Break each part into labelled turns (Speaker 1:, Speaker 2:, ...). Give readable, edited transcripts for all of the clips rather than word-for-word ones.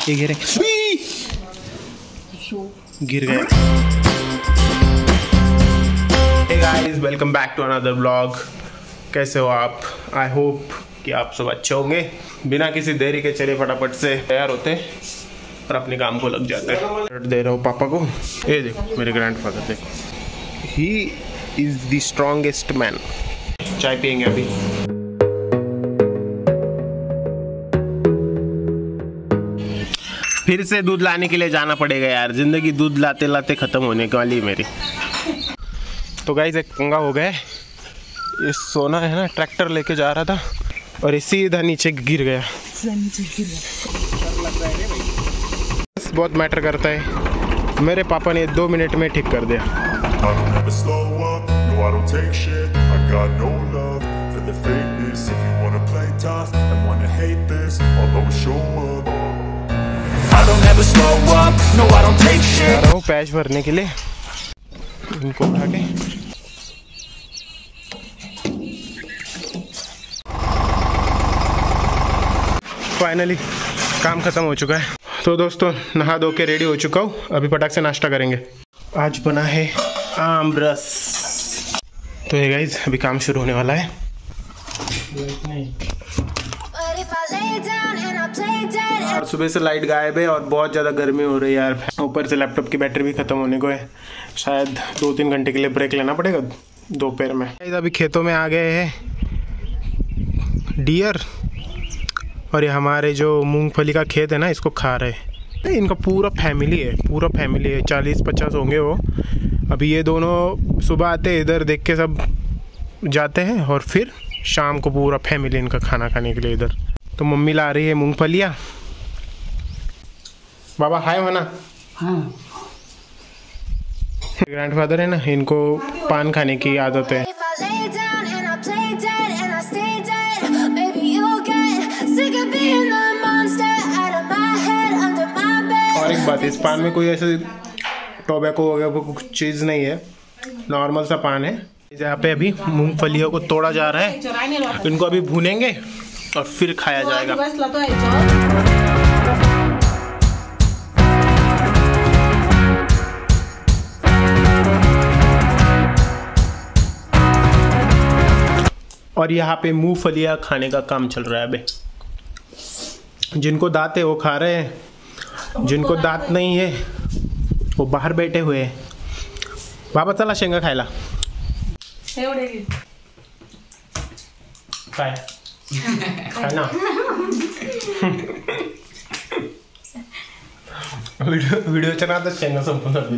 Speaker 1: ये गिरे, गिर गए। Hey guys, welcome back to another vlog. कैसे हो आप? आई होप कि आप सब अच्छे होंगे। बिना किसी देरी के चलिए फटाफट से तैयार होते और अपने काम को लग जाते हैं। दे रहा हूँ पापा को। ये देखो मेरे ग्रैंडफादर, देखो, he is the strongest man. चाय पियेंगे अभी। फिर से दूध लाने के लिए जाना पड़ेगा यार। जिंदगी दूध लाते लाते खत्म होने वाली है मेरी। तो गाइस, एक पंगा हो गया। ये सोना है ना, ट्रैक्टर लेके जा रहा था और सीधा नीचे गिर गया। बहुत मैटर करता है। मेरे पापा ने 2 मिनट में ठीक कर दिया। पैच भरने के लिए इनको उठा के फाइनली काम खत्म हो चुका है। तो दोस्तों, नहा धो के रेडी हो चुका हूँ। अभी फटाक से नाश्ता करेंगे। आज बना है आम रस। तो ये गाइस, अभी काम शुरू होने वाला है। और सुबह से लाइट गायब है और बहुत ज़्यादा गर्मी हो रही है यार। ऊपर से लैपटॉप की बैटरी भी ख़त्म होने को है। शायद 2-3 घंटे के लिए ब्रेक लेना पड़ेगा दोपहर में। अभी खेतों में आ गए हैं डियर, और ये हमारे जो मूंगफली का खेत है ना, इसको खा रहे हैं। इनका पूरा फैमिली है, 40-50 होंगे वो। अभी ये दोनों सुबह आते हैं, इधर देख के सब जाते हैं और फिर शाम को पूरा फैमिली इनका खाना खाने के लिए इधर। तो मम्मी ला रही है मूंगफलियाँ। बाबा हाय होना। हाँ। ग्रैंडफादर है ना, इनको पान खाने की आदत है। और एक बात, इस पान में कोई ऐसे टोबैको वगैरह कुछ चीज़ नहीं है, नॉर्मल सा पान है। यहाँ पे अभी मूंगफलियों को तोड़ा जा रहा है। इनको अभी भूनेंगे और फिर खाया जाएगा। और यहाँ पे मूंगफलियाँ खाने का काम चल रहा है अभी। जिनको दांत है वो खा रहे हैं, जिनको दांत नहीं है वो बाहर बैठे हुए हैं। बाबा चला शेंगा खायला। काय खाना। वीडियो चला तो शेंगा संपूर्ण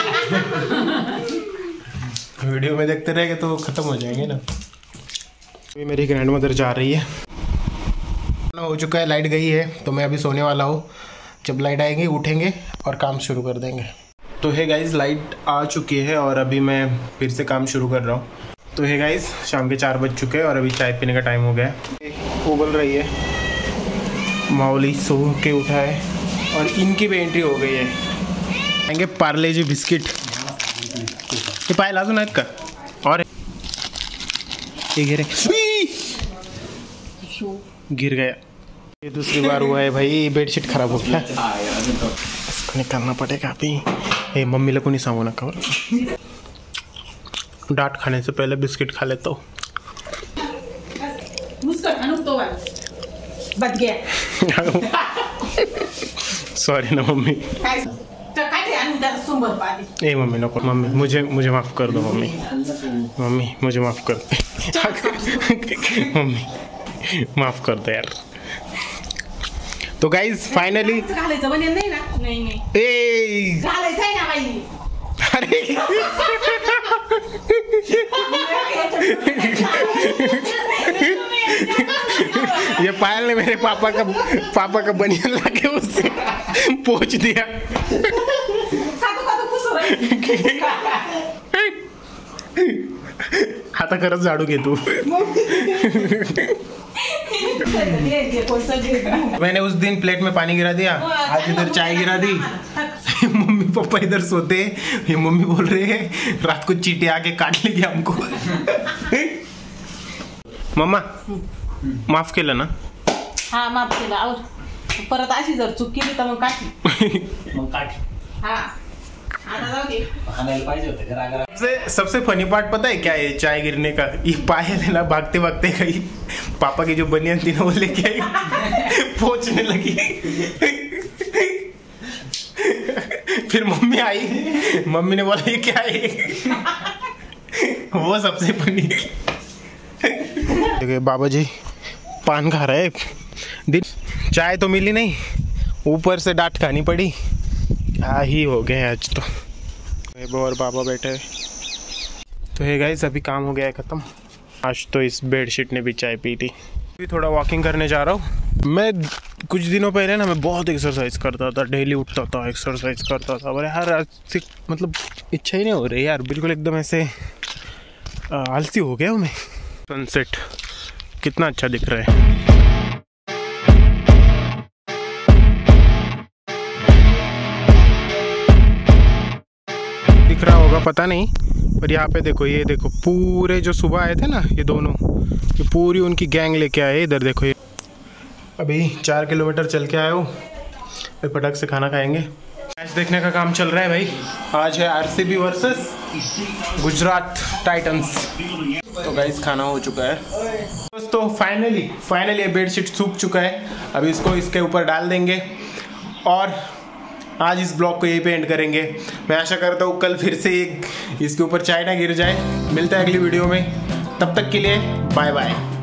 Speaker 1: वीडियो में देखते रहेंगे तो खत्म हो जाएंगे ना। अभी मेरी ग्रैंडमदर जा रही है। हो चुका है, लाइट गई है, तो मैं अभी सोने वाला हूँ। जब लाइट आएगी उठेंगे और काम शुरू कर देंगे। तो हे गाइस, लाइट आ चुकी है और अभी मैं फिर से काम शुरू कर रहा हूँ। तो हे गाइस, शाम के 4 बज चुके हैं और अभी चाय पीने का टाइम हो गया है। उबल रही है, मौली सो के उठा है और इनकी भी एंट्री हो गई है। आएंगे पार्ले जी बिस्किट। ये पाए लाजू ना का। और ये गिर गया। ये दूसरी बार हुआ है भाई, बेडशीट खराब हो गया। इसको निकालना पड़ेगा अभी। ये मम्मी लोग को नहीं सांगो ना कवर। डांट खाने से पहले बिस्किट खा लेता हूँ। सॉरी ना मम्मी। ए मम्मी नको, मम्मी मुझे माफ कर दो मम्मी। मम्मी मुझे माफ कर दो। मम्मी माफ कर दो यार। तो गाइज फाइनली ये पायल ने मेरे पापा का बनियान लाके उससे पोंछ दिया। आता खरंच झाडू घे तू। मैंने उस दिन प्लेट में पानी गिरा दिया, आज इधर चाय गिरा दी। मम्मी पापा इधर सोते, ये मम्मी बोल रहे हैं रात को चींटी आके काट लेगी हमको। मम्मा माफ केलं ना?
Speaker 2: हाँ माफ केलं। और परत अशी जर चूक केली तर मग काठी हा पाहिजे
Speaker 1: होते। सबसे फनी पार्ट पता है क्या है चाय गिरने का? ये पायल है ना, भागते भागते गई, पापा की जो बनियान थी ना वो लेके आई, पहुंचने लगी। फिर मम्मी आई, मम्मी ने बोला ये क्या है? वो सबसे फनी। देखिए बाबा जी पान खा रहे हैं, चाय तो मिली नहीं, ऊपर से डांट खानी पड़ी। क्या ही हो गया आज तो। और बाबा बैठे तो है गाइस, अभी काम हो गया है ख़त्म। आज तो इस बेडशीट ने भी चाय पी ली। अभी थोड़ा वॉकिंग करने जा रहा हूँ। मैं कुछ दिनों पहले ना मैं बहुत एक्सरसाइज करता था, डेली उठता था, एक्सरसाइज करता था, पर यार आज से मतलब इच्छा ही नहीं हो रही यार, बिल्कुल एकदम ऐसे आलसी हो गया हूँ मैं। सनसेट कितना अच्छा दिख रहा है। दिख रहा होगा पता नहीं, पर यहाँ पे देखो, ये देखो पूरे जो सुबह आए थे ना ये दोनों, ये पूरी उनकी गैंग लेके आए इधर। देखो ये अभी 4 किलोमीटर चल के आए हो, फिर फटक से खाना खाएंगे। मैच देखने का काम चल रहा है भाई। आज है आरसीबी वर्सेस गुजरात टाइटंस। तो गाइस खाना हो चुका है दोस्तों। फाइनली ये बेडशीट सूख चुका है। अभी इसको इसके ऊपर डाल देंगे और आज इस ब्लॉग को यहीं पे एंड करेंगे। मैं आशा करता हूँ कल फिर से इसके ऊपर चाय ना गिर जाए। मिलता है अगली वीडियो में, तब तक के लिए बाय बाय।